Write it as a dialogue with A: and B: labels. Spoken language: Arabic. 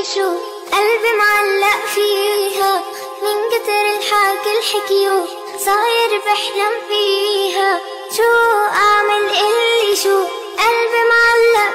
A: شو قلبي معلق فيها من كتر الحكي الحكيو صاير بحلم فيها. شو